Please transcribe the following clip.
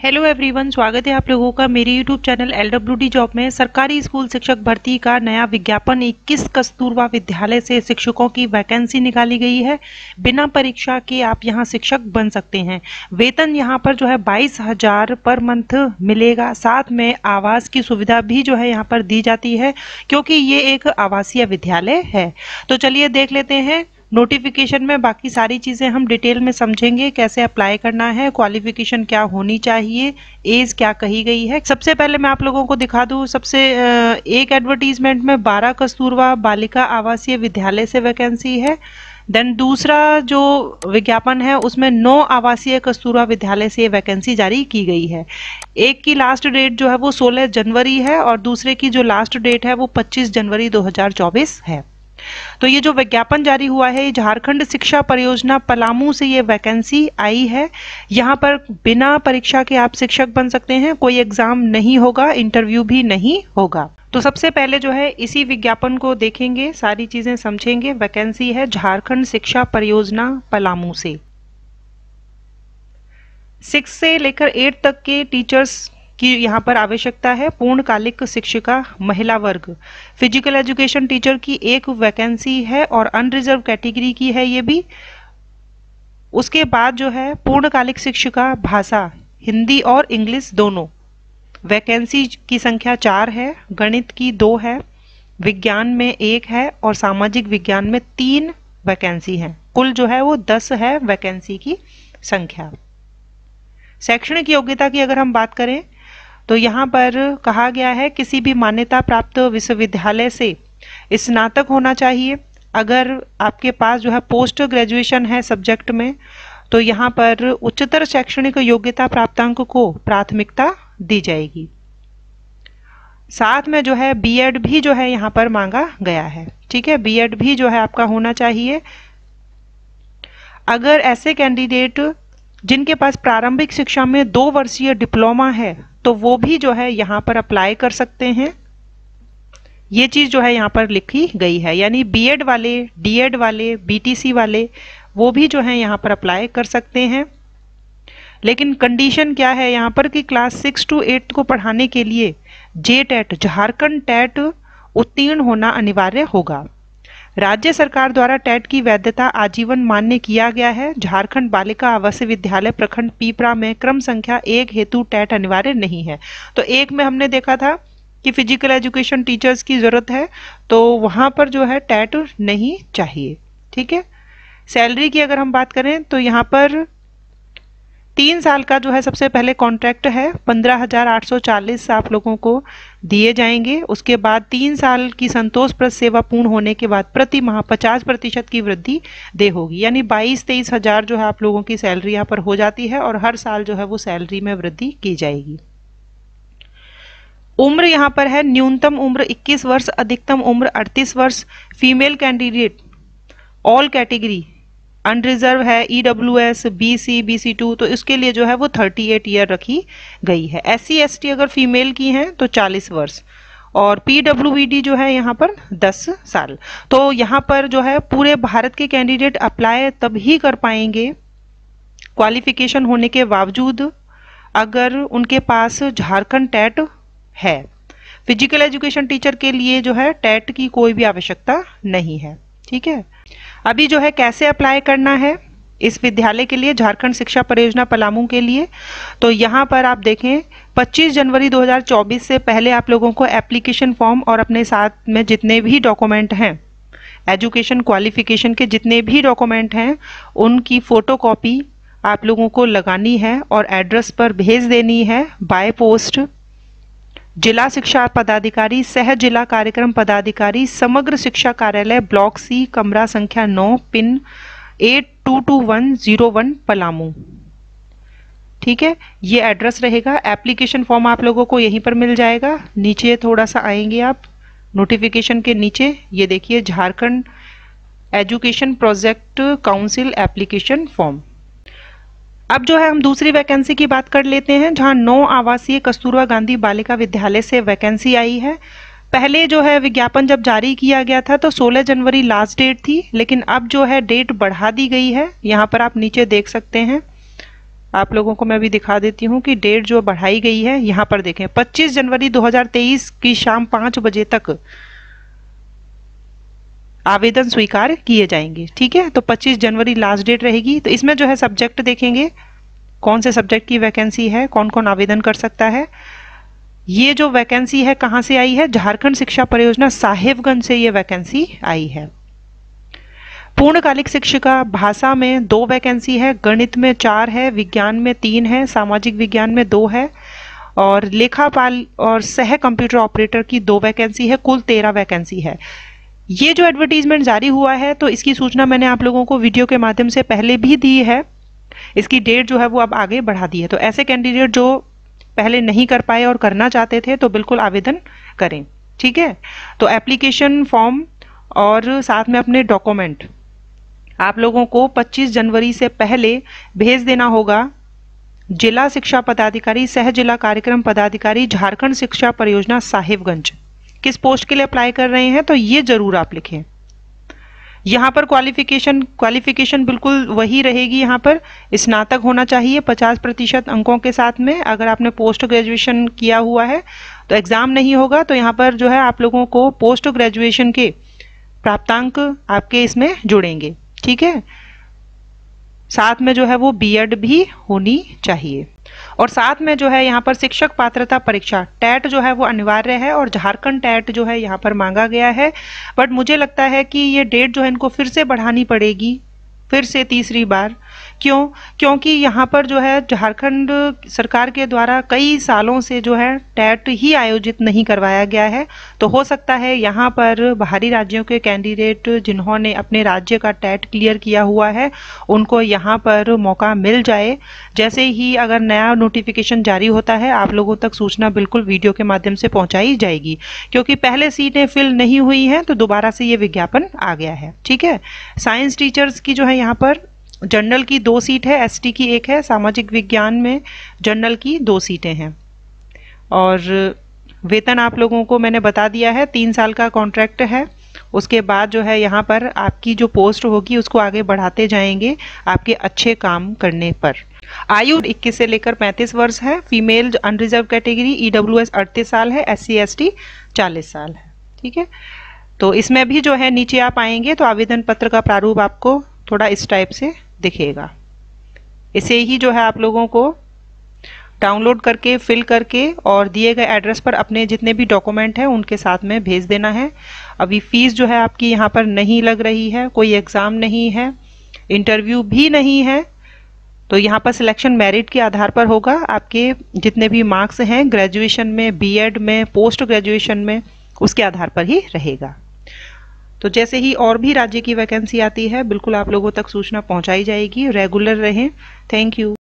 Hello everyone, स्वागत है आप लोगों का मेरे यूट्यूब चैनल LWD जॉब में। सरकारी स्कूल शिक्षक भर्ती का नया विज्ञापन 21 कस्तूरबा विद्यालय से शिक्षकों की वैकेंसी निकाली गई है। बिना परीक्षा के आप यहां शिक्षक बन सकते हैं। वेतन यहां पर जो है 22,000 पर मंथ मिलेगा। साथ में आवास की सुविधा भी जो है यहां पर दी जाती है, क्योंकि ये एक आवासीय विद्यालय है। तो चलिए देख लेते हैं नोटिफिकेशन में बाकी सारी चीजें हम डिटेल में समझेंगे। कैसे अप्लाई करना है, क्वालिफिकेशन क्या होनी चाहिए, एज क्या कही गई है। सबसे पहले मैं आप लोगों को दिखा दूं, एक एडवर्टीजमेंट में 12 कस्तूरबा बालिका आवासीय विद्यालय से वैकेंसी है। देन दूसरा जो विज्ञापन है उसमें 9 आवासीय कस्तूरबा विद्यालय से वैकेंसी जारी की गई है। एक की लास्ट डेट जो है वो 16 जनवरी है और दूसरे की जो लास्ट डेट है वो 25 जनवरी 2024 है। तो ये जो विज्ञापन जारी हुआ है, झारखंड शिक्षा परियोजना पलामू से ये वैकेंसी आई है। यहाँ पर बिना परीक्षा के आप शिक्षक बन सकते हैं। कोई एग्जाम नहीं होगा, इंटरव्यू भी नहीं होगा। तो सबसे पहले जो है इसी विज्ञापन को देखेंगे, सारी चीजें समझेंगे। वैकेंसी है झारखंड शिक्षा परियोजना पलामू से। 6 से लेकर 8 तक के टीचर्स की यहाँ पर आवश्यकता है। पूर्णकालिक शिक्षिका महिला वर्ग। फिजिकल एजुकेशन टीचर की एक वैकेंसी है और अनरिजर्व कैटेगरी की है ये भी। उसके बाद जो है पूर्णकालिक शिक्षिका भाषा, हिंदी और इंग्लिश दोनों। वैकेंसी की संख्या 4 है। गणित की 2 है, विज्ञान में 1 है और सामाजिक विज्ञान में 3 वैकेंसी है। कुल जो है वो 10 है वैकेंसी की संख्या। शैक्षणिक योग्यता की अगर हम बात करें तो यहाँ पर कहा गया है किसी भी मान्यता प्राप्त विश्वविद्यालय से स्नातक होना चाहिए। अगर आपके पास जो है पोस्ट ग्रेजुएशन है सब्जेक्ट में, तो यहाँ पर उच्चतर शैक्षणिक योग्यता प्राप्तांक को प्राथमिकता दी जाएगी। साथ में जो है बीएड भी जो है यहाँ पर मांगा गया है। ठीक है, बीएड भी जो है आपका होना चाहिए। अगर ऐसे कैंडिडेट जिनके पास प्रारंभिक शिक्षा में 2 वर्षीय डिप्लोमा है तो वो भी जो है यहाँ पर अप्लाई कर सकते हैं। ये चीज जो है यहाँ पर लिखी गई है, यानी बीएड वाले, डीएड वाले, बीटीसी वाले वो भी जो है यहाँ पर अप्लाई कर सकते हैं। लेकिन कंडीशन क्या है यहाँ पर कि क्लास 6 to 8 को पढ़ाने के लिए JTET झारखंड टेट उत्तीर्ण होना अनिवार्य होगा। राज्य सरकार द्वारा टेट की वैधता आजीवन मान्य किया गया है। झारखंड बालिका आवासीय विद्यालय प्रखंड पीपरा में क्रम संख्या 1 हेतु टेट अनिवार्य नहीं है। तो 1 में हमने देखा था कि फिजिकल एजुकेशन टीचर्स की जरूरत है, तो वहां पर जो है टेट नहीं चाहिए। ठीक है, सैलरी की अगर हम बात करें तो यहाँ पर 3 साल का जो है सबसे पहले कॉन्ट्रैक्ट है, 15,840 आप लोगों को दिए जाएंगे। उसके बाद 3 साल की संतोषप्रद सेवा पूर्ण होने के बाद प्रति माह 50% की वृद्धि दे होगी, यानी 22-23 हजार जो है आप लोगों की सैलरी यहाँ पर हो जाती है और हर साल जो है वो सैलरी में वृद्धि की जाएगी। उम्र यहाँ पर है, न्यूनतम उम्र 21 वर्ष, अधिकतम उम्र 38 वर्ष। Female candidate all category, unreserved है, EWS, BC, BC2, तो इसके लिए जो है वो 38 ईयर रखी गई है। SC ST अगर फीमेल की हैं तो 40 वर्ष और PWBD जो है यहाँ पर 10 साल। तो यहाँ पर जो है पूरे भारत के कैंडिडेट अप्लाई तभी कर पाएंगे क्वालिफिकेशन होने के बावजूद अगर उनके पास झारखंड टेट है। फिजिकल एजुकेशन टीचर के लिए जो है टेट की कोई भी आवश्यकता नहीं है। ठीक है, अभी जो है कैसे अप्लाई करना है इस विद्यालय के लिए, झारखंड शिक्षा परियोजना पलामू के लिए, तो यहाँ पर आप देखें 25 जनवरी 2024 से पहले आप लोगों को एप्लीकेशन फॉर्म और अपने साथ में जितने भी डॉक्यूमेंट हैं, एजुकेशन क्वालिफिकेशन के जितने भी डॉक्यूमेंट हैं, उनकी फोटोकॉपी आप लोगों को लगानी है और एड्रेस पर भेज देनी है बाय पोस्ट। जिला शिक्षा पदाधिकारी, सह जिला कार्यक्रम पदाधिकारी, समग्र शिक्षा कार्यालय, ब्लॉक C, कमरा संख्या 9, पिन 822101 पलामू। ठीक है, ये एड्रेस रहेगा। एप्लीकेशन फॉर्म आप लोगों को यहीं पर मिल जाएगा। नीचे थोड़ा सा आएंगे आप, नोटिफिकेशन के नीचे ये देखिए Jharkhand education project council application form. अब जो है हम दूसरी वैकेंसी की बात कर लेते हैं, जहां 9 आवासीय कस्तूरबा गांधी बालिका विद्यालय से वैकेंसी आई है। पहले जो है विज्ञापन जब जारी किया गया था तो 16 जनवरी लास्ट डेट थी, लेकिन अब जो है डेट बढ़ा दी गई है। यहाँ पर आप नीचे देख सकते हैं आप लोगों को मैं अभी दिखा देती हूँ कि डेट जो बढ़ाई गई है, यहाँ पर देखें 25 जनवरी 2023 की शाम 5 बजे तक आवेदन स्वीकार किए जाएंगे। ठीक है, तो 25 जनवरी लास्ट डेट रहेगी। तो इसमें जो है सब्जेक्ट देखेंगे, कौन से सब्जेक्ट की वैकेंसी है, कौन कौन आवेदन कर सकता है। ये जो वैकेंसी है कहाँ से आई है, झारखंड शिक्षा परियोजना साहेबगंज से ये वैकेंसी आई है। पूर्णकालिक शिक्षिका भाषा में 2 वैकेंसी है, गणित में 4 है, विज्ञान में 3 है, सामाजिक विज्ञान में 2 है, और लेखापाल और सह कंप्यूटर ऑपरेटर की 2 वैकेंसी है, कुल 13 वैकेंसी है। ये जो एडवर्टीजमेंट जारी हुआ है तो इसकी सूचना मैंने आप लोगों को वीडियो के माध्यम से पहले भी दी है। इसकी डेट जो है वो अब आगे बढ़ा दी है। तो ऐसे कैंडिडेट जो पहले नहीं कर पाए और करना चाहते थे तो बिल्कुल आवेदन करें। ठीक है, तो एप्लीकेशन फॉर्म और साथ में अपने डॉक्यूमेंट आप लोगों को 25 जनवरी से पहले भेज देना होगा। जिला शिक्षा पदाधिकारी सह जिला कार्यक्रम पदाधिकारी झारखंड शिक्षा परियोजना साहिबगंज। किस पोस्ट के लिए अप्लाई कर रहे हैं तो ये जरूर आप लिखें। यहाँ पर क्वालिफिकेशन बिल्कुल वही रहेगी। यहाँ पर स्नातक होना चाहिए 50% अंकों के साथ में। अगर आपने पोस्ट ग्रेजुएशन किया हुआ है तो एग्जाम नहीं होगा। तो यहाँ पर जो है आप लोगों को पोस्ट ग्रेजुएशन के प्राप्तांक आपके इसमें जुड़ेंगे। ठीक है, साथ में जो है वो बीएड भी होनी चाहिए, और साथ में जो है यहाँ पर शिक्षक पात्रता परीक्षा टेट जो है वो अनिवार्य है, और झारखंड टेट जो है यहाँ पर मांगा गया है। बट मुझे लगता है कि ये डेट जो है इनको फिर से बढ़ानी पड़ेगी, फिर से तीसरी बार। क्योंकि यहाँ पर जो है झारखंड सरकार के द्वारा कई सालों से जो है टेट ही आयोजित नहीं करवाया गया है। तो हो सकता है यहाँ पर बाहरी राज्यों के कैंडिडेट जिन्होंने अपने राज्य का टेट क्लियर किया हुआ है उनको यहाँ पर मौका मिल जाए। जैसे ही अगर नया नोटिफिकेशन जारी होता है आप लोगों तक सूचना बिल्कुल वीडियो के माध्यम से पहुँचाई जाएगी। क्योंकि पहले सीटें फिल नहीं हुई हैं तो दोबारा से ये विज्ञापन आ गया है। ठीक है, साइंस टीचर्स की जो है यहाँ पर जनरल की 2 सीट है, एसटी की 1 है, सामाजिक विज्ञान में जनरल की 2 सीटें हैं। और वेतन आप लोगों को मैंने बता दिया है, 3 साल का कॉन्ट्रैक्ट है। उसके बाद जो है यहाँ पर आपकी जो पोस्ट होगी उसको आगे बढ़ाते जाएंगे आपके अच्छे काम करने पर। आयु 21 से लेकर 35 वर्ष है। फीमेल अनरिजर्व कैटेगरी ईडब्ल्यूएस 38 साल है, एससी एसटी 40 साल है। ठीक है, तो इसमें भी जो है नीचे आप आएंगे तो आवेदन पत्र का प्रारूप आपको थोड़ा इस टाइप से दिखेगा। इसे ही जो है आप लोगों को डाउनलोड करके फिल करके और दिए गए एड्रेस पर अपने जितने भी डॉक्यूमेंट हैं उनके साथ में भेज देना है। अभी फीस जो है आपकी यहाँ पर नहीं लग रही है, कोई एग्ज़ाम नहीं है, इंटरव्यू भी नहीं है। तो यहाँ पर सिलेक्शन मेरिट के आधार पर होगा। आपके जितने भी मार्क्स हैं ग्रेजुएशन में, बीएड में, पोस्ट ग्रेजुएशन में, उसके आधार पर ही रहेगा। तो जैसे ही और भी राज्य की वैकेंसी आती है बिल्कुल आप लोगों तक सूचना पहुंचाई जाएगी। रेगुलर रहें। Thank you.